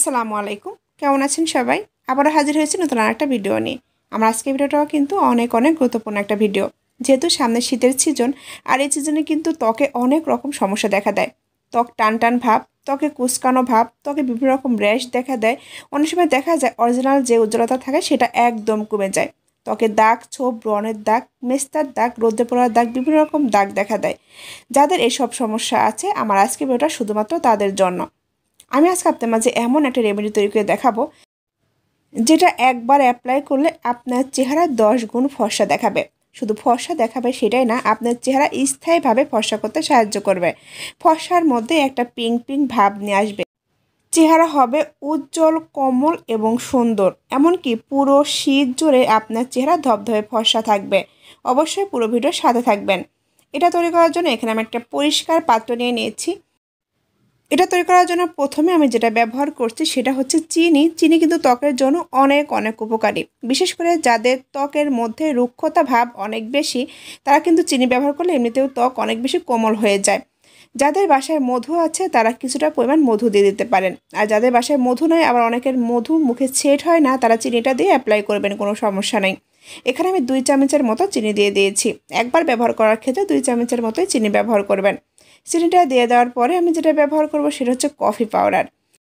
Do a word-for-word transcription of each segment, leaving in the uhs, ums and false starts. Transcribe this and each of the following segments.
আসসালামু আলাইকুম, কেমন আছেন সবাই? আবারও হাজির হয়েছি নতুন আরেকটা ভিডিও নিয়ে। আমার আজকের ভিডিওটাও কিন্তু অনেক অনেক গুরুত্বপূর্ণ একটা ভিডিও। যেহেতু সামনে শীতের সিজন, আর এই সিজনে কিন্তু ত্বকে অনেক রকম সমস্যা দেখা দেয়। ত্বক টান টান ভাব, ত্বকে কুচকানো ভাব, ত্বকে বিভিন্ন রকম র্যাশ দেখা দেয়। অনেক সময় দেখা যায় অরিজিনাল যে উজ্জ্বলতা থাকে সেটা একদম কমে যায়। ত্বকে দাগ, ছোপ, ব্রণের দাগ, মেস্তার দাগ, রোদে পড়ার দাগ, বিভিন্ন রকম দাগ দেখা দেয়। যাদের এসব সমস্যা আছে, আমার আজকের ভিডিওটা শুধুমাত্র তাদের জন্য। আমি আজকে আপনার মাঝে এমন একটা রেমেডি তৈরি করে দেখাবো, যেটা একবার অ্যাপ্লাই করলে আপনার চেহারা দশ গুণ ফর্সা দেখাবে। শুধু ফর্সা দেখাবে সেটাই না, আপনার চেহারা স্থায়ীভাবে ফর্সা করতে সাহায্য করবে। ফর্সার মধ্যে একটা পিঙ্ক পিঙ্ক ভাব নিয়ে আসবে। চেহারা হবে উজ্জ্বল, কোমল এবং সুন্দর। এমনকি পুরো শীত জুড়ে আপনার চেহারা ধবধবে ফর্সা থাকবে। অবশ্যই পুরো ভিডিওর সাথে থাকবেন। এটা তৈরি করার জন্য এখানে আমি একটা পরিষ্কার পাত্র নিয়ে নিয়েছি। এটা তৈরি করার জন্য প্রথমে আমি যেটা ব্যবহার করছি সেটা হচ্ছে চিনি। চিনি কিন্তু ত্বকের জন্য অনেক অনেক উপকারী। বিশেষ করে যাদের ত্বকের মধ্যে রুক্ষতা ভাব অনেক বেশি, তারা কিন্তু চিনি ব্যবহার করলে এমনিতেও ত্বক অনেক বেশি কোমল হয়ে যায়। যাদের বাসায় মধু আছে তারা কিছুটা পরিমাণ মধু দিয়ে দিতে পারেন। আর যাদের বাসায় মধু নয়, আবার অনেকের মধু মুখে সেট হয় না, তারা চিনিটা দিয়ে অ্যাপ্লাই করবেন, কোনো সমস্যা নেই। এখানে আমি দুই চামচের মতো চিনি দিয়ে দিয়েছি। একবার ব্যবহার করার ক্ষেত্রে দুই চামচের মতোই চিনি ব্যবহার করবেন। চিনিটা দিয়ে দেওয়ার পরে আমি যেটা ব্যবহার করব সেটা হচ্ছে কফি পাউডার।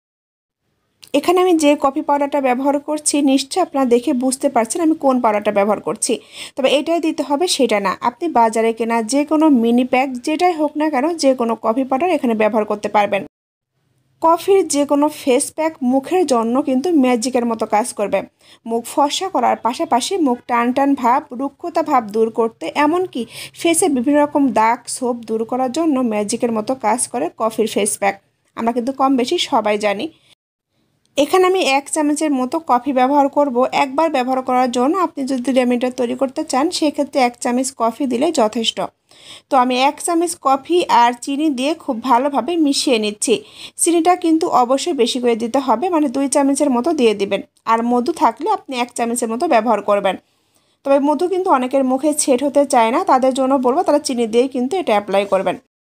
এখানে আমি যে কফি পাউডারটা ব্যবহার করছি, নিশ্চয়ই আপনারা দেখে বুঝতে পারছেন আমি কোন পাউডারটা ব্যবহার করছি। তবে এটাই দিতে হবে সেটা না, আপনি বাজারে কেনা যে কোনো মিনি প্যাক যেটাই হোক না কেন, যে কোনো কফি পাউডার এখানে ব্যবহার করতে পারবেন। কফির যে কোনো ফেস প্যাক মুখের জন্য কিন্তু ম্যাজিকের মতো কাজ করবে। মুখ ফর্সা করার পাশাপাশি মুখ টান টান ভাব, রুক্ষতা ভাব দূর করতে, এমনকি ফেসে বিভিন্ন রকম দাগ ছোপ দূর করার জন্য ম্যাজিকের মতো কাজ করে কফির ফেস প্যাক। আমরা কিন্তু কম বেশি সবাই জানি। এখানে আমি এক চামচের মতো কফি ব্যবহার করব। একবার ব্যবহার করার জন্য আপনি যদি রেমেডিটা তৈরি করতে চান, সেক্ষেত্রে এক চামচ কফি দিলে যথেষ্ট। তো আমি এক চামচ কফি আর চিনি দিয়ে খুব ভালোভাবে মিশিয়ে নিচ্ছি। চিনিটা কিন্তু অবশ্যই বেশি করে দিতে হবে, মানে দুই চামচের মতো দিয়ে দিবেন। আর মধু থাকলে আপনি এক চামচের মতো ব্যবহার করবেন। তবে মধু কিন্তু অনেকের মুখে ছেট হতে চায় না, তাদের জন্য বলবো তারা চিনি দিয়েই কিন্তু এটা অ্যাপ্লাই করবেন।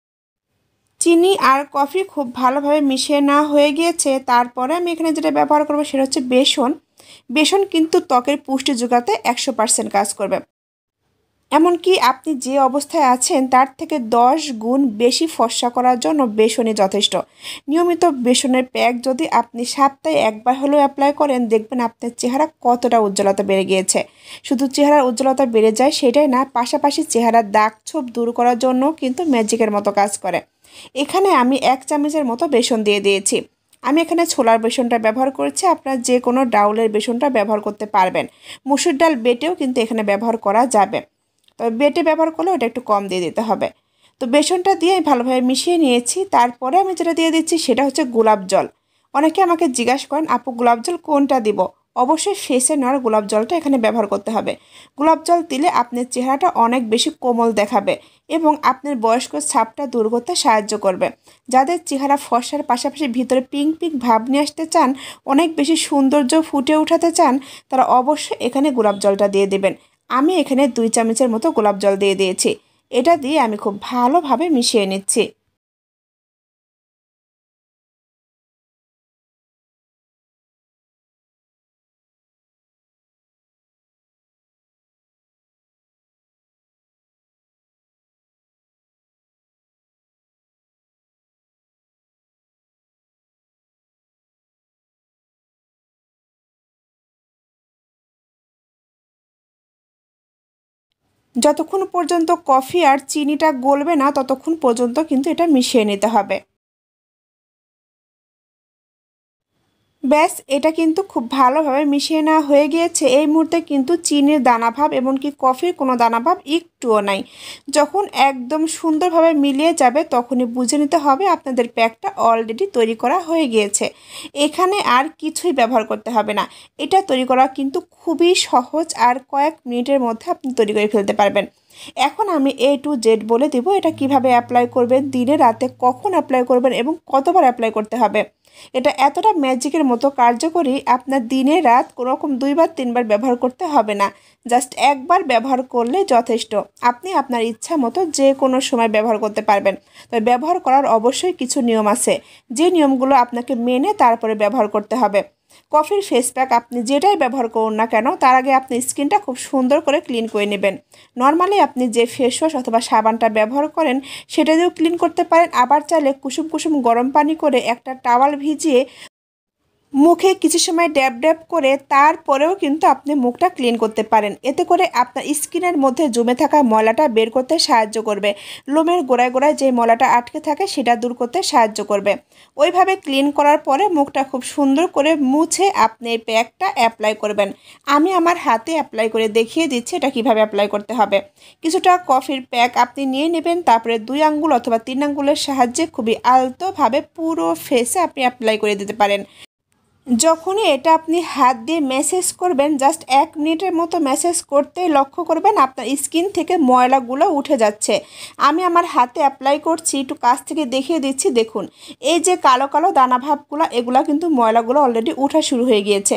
চিনি আর কফি খুব ভালোভাবে মিশিয়ে নেওয়া হয়ে গিয়েছে। তারপরে আমি এখানে যেটা ব্যবহার করবো সেটা হচ্ছে বেসন। বেসন কিন্তু ত্বকের পুষ্টি যোগাতে একশো পার্সেন্ট কাজ করবে। এমনকি আপনি যে অবস্থায় আছেন তার থেকে দশ গুণ বেশি ফর্সা করার জন্য বেসনই যথেষ্ট। নিয়মিত বেসনের প্যাক যদি আপনি সপ্তাহে একবার হলেও অ্যাপ্লাই করেন, দেখবেন আপনার চেহারা কতটা উজ্জ্বলতা বেড়ে গিয়েছে। শুধু চেহারার উজ্জ্বলতা বেড়ে যায় সেটাই না, পাশাপাশি চেহারার দাগ ছোপ দূর করার জন্য কিন্তু ম্যাজিকের মতো কাজ করে। এখানে আমি এক চামচের মতো বেসন দিয়ে দিয়েছি। আমি এখানে ছোলার বেসনটা ব্যবহার করছি, আপনারা যে কোনো ডাউলের বেসনটা ব্যবহার করতে পারবেন। মুসুর ডাল বেটেও কিন্তু এখানে ব্যবহার করা যাবে, তবে বেটে ব্যবহার করলে ওটা একটু কম দিয়ে দিতে হবে। তো বেসনটা দিয়ে ভালোভাবে মিশিয়ে নিয়েছি। তারপরে আমি যেটা দিয়ে দিচ্ছি সেটা হচ্ছে গোলাপ জল। অনেকে আমাকে জিজ্ঞাসা করেন, আপু গোলাপ জল কোনটা দিব? অবশ্যই ফেসে নেওয়ার গোলাপ জলটা এখানে ব্যবহার করতে হবে। গোলাপ জল দিলে আপনার চেহারাটা অনেক বেশি কোমল দেখাবে এবং আপনার বয়স্ক ছাপটা দূর করতে সাহায্য করবে। যাদের চেহারা ফর্সার পাশাপাশি ভিতরে পিঙ্ক পিঙ্ক ভাব নিয়ে আসতে চান, অনেক বেশি সৌন্দর্য ফুটে উঠাতে চান, তারা অবশ্যই এখানে গোলাপ জলটা দিয়ে দেবেন। আমি এখানে দুই চামচের মতো গোলাপ জল দিয়ে দিয়েছি। এটা দিয়ে আমি খুব ভালোভাবে মিশিয়ে নিচ্ছি। যতক্ষণ পর্যন্ত কফি আর চিনিটা গলবে না, ততক্ষণ পর্যন্ত কিন্তু এটা মিশিয়ে নিতে হবে। ব্যাস, এটা কিন্তু খুব ভালোভাবে মিশিয়ে নেওয়া হয়ে গিয়েছে। এই মুহূর্তে কিন্তু চিনির দানাভাব এমনকি কফির কোনো দানাভাব একটুও নাই। যখন একদম সুন্দরভাবে মিলিয়ে যাবে, তখনই বুঝে নিতে হবে আপনাদের প্যাকটা অলরেডি তৈরি করা হয়ে গিয়েছে। এখানে আর কিছুই ব্যবহার করতে হবে না। এটা তৈরি করা কিন্তু খুবই সহজ, আর কয়েক মিনিটের মধ্যে আপনি তৈরি করে ফেলতে পারবেন। এখন আমি এ টু জেড বলে দেব এটা কিভাবে অ্যাপ্লাই করবেন, দিনে রাতে কখন অ্যাপ্লাই করবেন এবং কতবার অ্যাপ্লাই করতে হবে। এটা এতটা ম্যাজিকের মতো কার্যকরী, আপনার দিনে রাত কোনোরকম দুইবার তিনবার ব্যবহার করতে হবে না, জাস্ট একবার ব্যবহার করলে যথেষ্ট। আপনি আপনার ইচ্ছা মতো যে কোনো সময় ব্যবহার করতে পারবেন। তবে ব্যবহার করার অবশ্যই কিছু নিয়ম আছে, যে নিয়মগুলো আপনাকে মেনে তারপরে ব্যবহার করতে হবে। কফির ফেস প্যাক আপনি যেটাই ব্যবহার করুন না কেন, তার আগে আপনি স্কিনটা খুব সুন্দর করে ক্লিন করে নেবেন। নর্মালি আপনি যে ফেস ওয়াশ অথবা সাবানটা ব্যবহার করেন সেটা দিয়েও ক্লিন করতে পারেন। আবার চাইলে কুসুম কুসুম গরম পানি করে একটা টাওয়াল ভিজিয়ে মুখে কিছু সময় ড্যাব ড্যাব করে তারপরেও কিন্তু আপনি মুখটা ক্লিন করতে পারেন। এতে করে আপনার স্কিনের মধ্যে জমে থাকা ময়লাটা বের করতে সাহায্য করবে। লোমের গোড়ায় গোড়ায় যে ময়লাটা আটকে থাকে সেটা দূর করতে সাহায্য করবে। ওইভাবে ক্লিন করার পরে মুখটা খুব সুন্দর করে মুছে আপনি এই প্যাকটা অ্যাপ্লাই করবেন। আমি আমার হাতে অ্যাপ্লাই করে দেখিয়ে দিচ্ছি এটা কিভাবে অ্যাপ্লাই করতে হবে। কিছুটা কফির প্যাক আপনি নিয়ে নেবেন, তারপরে দুই আঙ্গুল অথবা তিন আঙ্গুলের সাহায্যে খুবই আলতোভাবে পুরো ফেসে আপনি অ্যাপ্লাই করে দিতে পারেন। যখনই এটা আপনি হাত দিয়ে ম্যাসেজ করবেন, জাস্ট এক মিনিটের মতো ম্যাসেজ করতেই লক্ষ্য করবেন আপনার স্কিন থেকে ময়লাগুলো উঠে যাচ্ছে। আমি আমার হাতে অ্যাপ্লাই করছি, একটু কাছ থেকে দেখিয়ে দিচ্ছি। দেখুন এই যে কালো কালো দানাভাবগুলো, এগুলো কিন্তু ময়লাগুলো অলরেডি উঠা শুরু হয়ে গিয়েছে।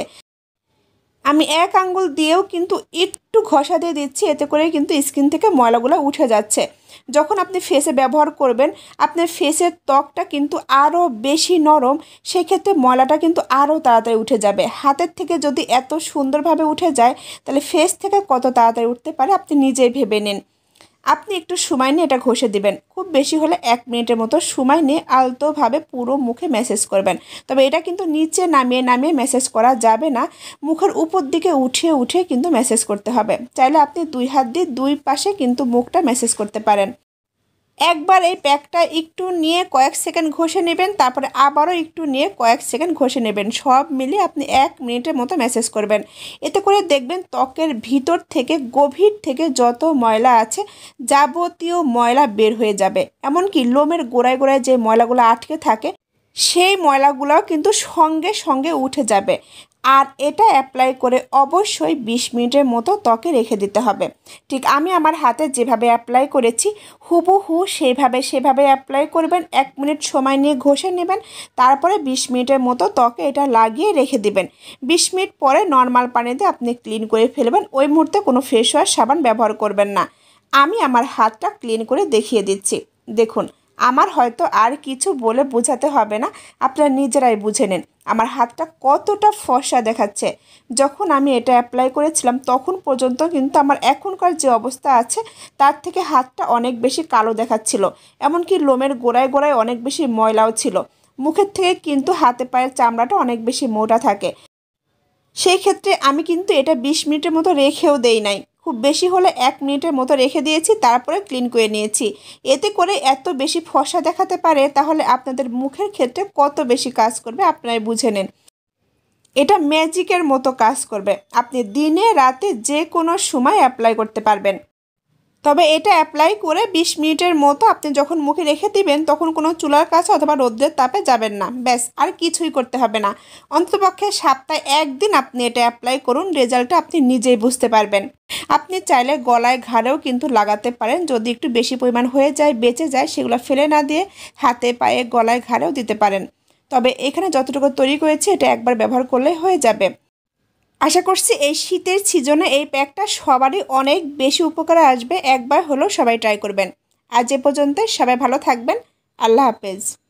আমি এক আঙ্গুল দিয়েও কিন্তু একটু ঘষা দিয়ে দিচ্ছি, এতে করে কিন্তু স্কিন থেকে ময়লাগুলো উঠে যাচ্ছে। যখন আপনি ফেসে ব্যবহার করবেন, আপনার ফেসের ত্বকটা কিন্তু আরও বেশি নরম, সেক্ষেত্রে ময়লাটা কিন্তু আরও তাড়াতাড়ি উঠে যাবে। হাতের থেকে যদি এত সুন্দরভাবে উঠে যায়, তাহলে ফেস থেকে কত তাড়াতাড়ি উঠতে পারে আপনি নিজেই ভেবে নিন। আপনি একটু সময় নিয়ে এটা ঘষে দিবেন, খুব বেশি হলে এক মিনিটের মতো সময় নিয়ে আলতোভাবে পুরো মুখে ম্যাসেজ করবেন। তবে এটা কিন্তু নিচে নামিয়ে নামিয়ে ম্যাসেজ করা যাবে না, মুখের উপর দিকে উঠিয়ে উঠিয়ে কিন্তু ম্যাসেজ করতে হবে। চাইলে আপনি দুই হাত দিয়ে দুই পাশে কিন্তু মুখটা ম্যাসেজ করতে পারেন। একবার এই প্যাকটা একটু নিয়ে কয়েক সেকেন্ড ঘষে নেবেন, তারপরে আবারও একটু নিয়ে কয়েক সেকেন্ড ঘষে নেবেন। সব মিলিয়ে আপনি এক মিনিটের মতো ম্যাসেজ করবেন। এতে করে দেখবেন ত্বকের ভিতর থেকে গভীর থেকে যত ময়লা আছে যাবতীয় ময়লা বের হয়ে যাবে। এমনকি লোমের গোড়ায় গোড়ায় যে ময়লাগুলো আটকে থাকে সেই ময়লাগুলোও কিন্তু সঙ্গে সঙ্গে উঠে যাবে। আর এটা অ্যাপ্লাই করে অবশ্যই বিশ মিনিটের মতো ত্বকে রেখে দিতে হবে। ঠিক আমি আমার হাতে যেভাবে অ্যাপ্লাই করেছি হুবহু সেইভাবে সেভাবে অ্যাপ্লাই করবেন। এক মিনিট সময় নিয়ে ঘষে নেবেন, তারপরে বিশ মিনিটের মতো ত্বকে এটা লাগিয়ে রেখে দিবেন। বিশ মিনিট পরে নর্মাল পানিতে আপনি ক্লিন করে ফেলবেন। ওই মুহূর্তে কোনো ফেস ওয়াশ সাবান ব্যবহার করবেন না। আমি আমার হাতটা ক্লিন করে দেখিয়ে দিচ্ছি। দেখুন আমার হয়তো আর কিছু বলে বোঝাতে হবে না, আপনারা নিজেরাই বুঝে নেন আমার হাতটা কতটা ফর্সা দেখাচ্ছে। যখন আমি এটা অ্যাপ্লাই করেছিলাম তখন পর্যন্ত কিন্তু আমার এখনকার যে অবস্থা আছে তার থেকে হাতটা অনেক বেশি কালো দেখাচ্ছিল। এমনকি লোমের গোড়ায় গোড়ায় অনেক বেশি ময়লাও ছিল। মুখের থেকে কিন্তু হাতে পায়ের চামড়াটা অনেক বেশি মোটা থাকে। সেই ক্ষেত্রে আমি কিন্তু এটা বিশ মিনিটের মতো রেখেও দেই নাই, খুব বেশি হলে এক মিনিটের মতো রেখে দিয়েছি, তারপরে ক্লিন করে নিয়েছি। এতে করে এত বেশি ফর্সা দেখাতে পারে, তাহলে আপনাদের মুখের ক্ষেত্রে কত বেশি কাজ করবে আপনারাই বুঝে নেন। এটা ম্যাজিকের মতো কাজ করবে, আপনি দিনে রাতে যে কোনো সময় অ্যাপ্লাই করতে পারবেন। তবে এটা অ্যাপ্লাই করে বিশ মিনিটের মতো আপনি যখন মুখে রেখে দিবেন তখন কোনো চুলার কাছে অথবা রোদ্রের তাপে যাবেন না, ব্যাস আর কিছুই করতে হবে না। অন্ততপক্ষে সপ্তাহে একদিন আপনি এটা অ্যাপ্লাই করুন, রেজাল্টটা আপনি নিজেই বুঝতে পারবেন। আপনি চাইলে গলায় ঘাড়েও কিন্তু লাগাতে পারেন, যদি একটু বেশি পরিমাণ হয়ে যায় বেঁচে যায় সেগুলো ফেলে না দিয়ে হাতে পায়ে গলায় ঘাড়েও দিতে পারেন। তবে এখানে যতটুকু তৈরি করেছি এটা একবার ব্যবহার করলে হয়ে যাবে। আশা করছি এই শীতের সিজনে এই প্যাকটা সবারই অনেক বেশি উপকারে আসবে। একবার হলেও সবাই ট্রাই করবেন। আজ এ পর্যন্ত, সবাই ভালো থাকবেন। আল্লাহ হাফেজ।